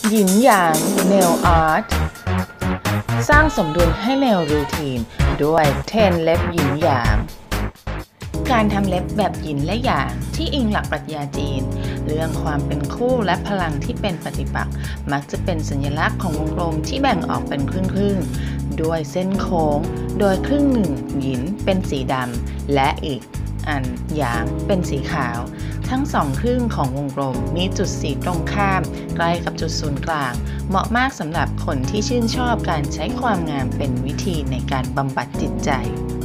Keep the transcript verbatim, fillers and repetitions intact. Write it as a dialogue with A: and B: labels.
A: หยินหยาง Nail Art สร้างสมดุลให้เนลรูทีนด้วยเทนเล็บหยินหยาง การทำเล็บแบบหยินและหยางที่อิงหลักปรัชญาจีนเรื่องความเป็นคู่และพลังที่เป็นปฏิปักษ์มักจะเป็นสัญลักษณ์ของวงกลมที่แบ่งออกเป็นครึ่งๆด้วยเส้นโค้งโดยครึ่งหนึ่งหยินเป็นสีดำและอีกอันหยางเป็นสีขาวทั้งสองครึ่งของวงกลมมีจุดสีตรงข้ามใกล้กับจุดศูนย์กลางเหมาะมากสำหรับคนที่ชื่นชอบการใช้ความงามเป็นวิธีในการบำบัดจิตใจ